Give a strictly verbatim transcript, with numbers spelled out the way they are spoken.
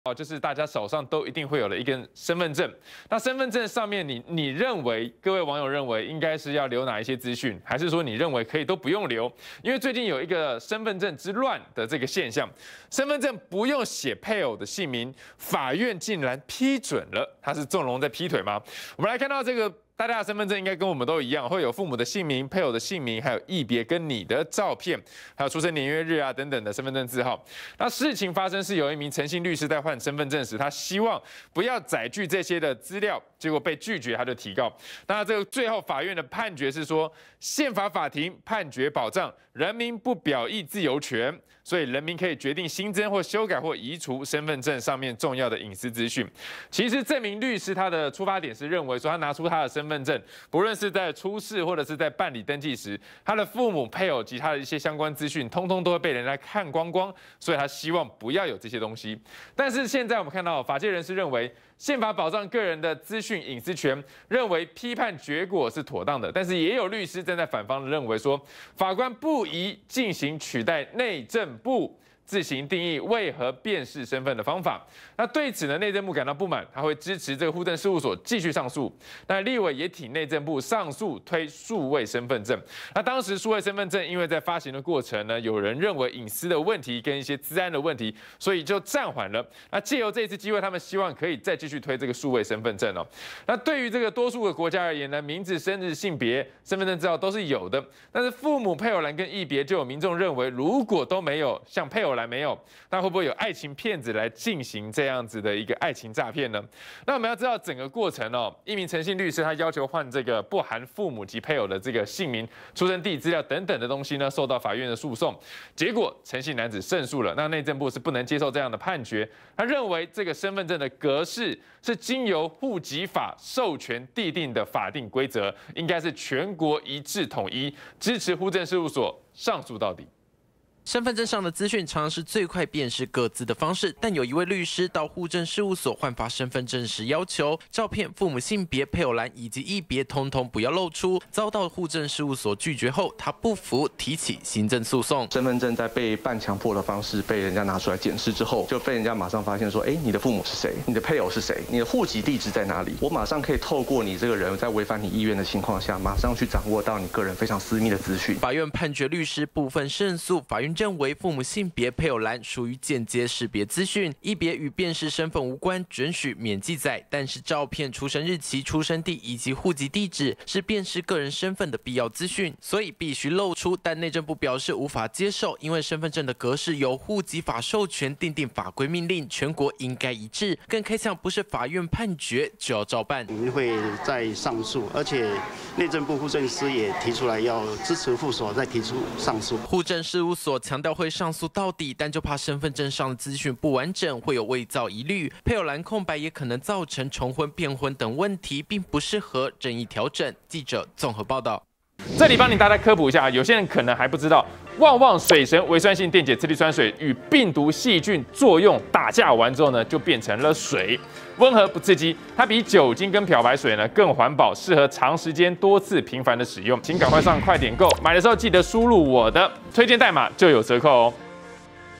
哦，就是大家手上都一定会有的一根身份证。那身份证上面你，你认为各位网友认为应该是要留哪一些资讯，还是说你认为可以都不用留？因为最近有一个身份证之乱的这个现象，身份证不用写配偶的姓名，法院竟然批准了。他是纵容在劈腿吗？我们来看到这个。 大家的身份证应该跟我们都一样，会有父母的姓名、配偶的姓名，还有异别跟你的照片，还有出生年月日啊等等的身份证字号。那事情发生是有一名诚信律师在换身份证时，他希望不要载具这些的资料，结果被拒绝，他就提告。那这个最后法院的判决是说，宪法法庭判决保障人民不表意自由权，所以人民可以决定新增或修改或移除身份证上面重要的隐私资讯。其实这名律师他的出发点是认为说，他拿出他的身份证。 身份证，不论是在出示或者是在办理登记时，他的父母、配偶及他的一些相关资讯，通通都会被人家看光光，所以他希望不要有这些东西。但是现在我们看到，法界人士认为，宪法保障个人的资讯隐私权，认为批判结果是妥当的。但是也有律师站在反方认为说，法官不宜进行取代内政部 自行定义为何辨识身份的方法。那对此呢，内政部感到不满，他会支持这个户政事务所继续上诉。那立委也挺内政部上诉推数位身份证。那当时数位身份证因为在发行的过程呢，有人认为隐私的问题跟一些治安的问题，所以就暂缓了。那借由这次机会，他们希望可以再继续推这个数位身份证哦。那对于这个多数的国家而言呢，名字、生日、性别、身份证资料都是有的，但是父母、配偶栏跟异别，就有民众认为，如果都没有，像配偶栏 没有，那会不会有爱情骗子来进行这样子的一个爱情诈骗呢？那我们要知道整个过程哦，一名诚信律师他要求换这个不含父母及配偶的这个姓名、出生地资料等等的东西呢，受到法院的诉讼，结果诚信男子胜诉了。那内政部是不能接受这样的判决，他认为这个身份证的格式是经由户籍法授权订定的法定规则，应该是全国一致统一，支持户政事务所上诉到底。 身份证上的资讯常常是最快辨识个资的方式，但有一位律师到户政事务所换发身份证时，要求照片、父母性别、配偶栏以及异别通通不要露出，遭到户政事务所拒绝后，他不服，提起行政诉讼。 身份证在被半强迫的方式被人家拿出来检视之后，就被人家马上发现说，哎，你的父母是谁？你的配偶是谁？你的户籍地址在哪里？我马上可以透过你这个人在违反你意愿的情况下，马上去掌握到你个人非常私密的资讯。 法院判决律师部分胜诉，法院 认为父母性别、配偶栏属于间接识别资讯，异别与辨识身份无关，准许免记载。但是照片、出生日期、出生地以及户籍地址是辨识个人身份的必要资讯，所以必须露出。但内政部表示无法接受，因为身份证的格式由户籍法授权订定法规命令，全国应该一致。更开枪不是法院判决就要照办。 我们会再上诉，而且内政部户政司也提出来要支持户所再提出上诉。 户政事务所强调会 会上诉到底，但就怕身份证上的资讯不完整，会有伪造疑虑，配偶栏空白也可能造成重婚、变婚等问题，并不适合任意调整。记者综合报道。 这里帮你大家科普一下，有些人可能还不知道，旺旺水神微酸性电解次氯酸水与病毒细菌作用打架完之后呢，就变成了水，温和不刺激，它比酒精跟漂白水呢更环保，适合长时间多次频繁的使用。请赶快上快点购，买的时候记得输入我的推荐代码就有折扣哦。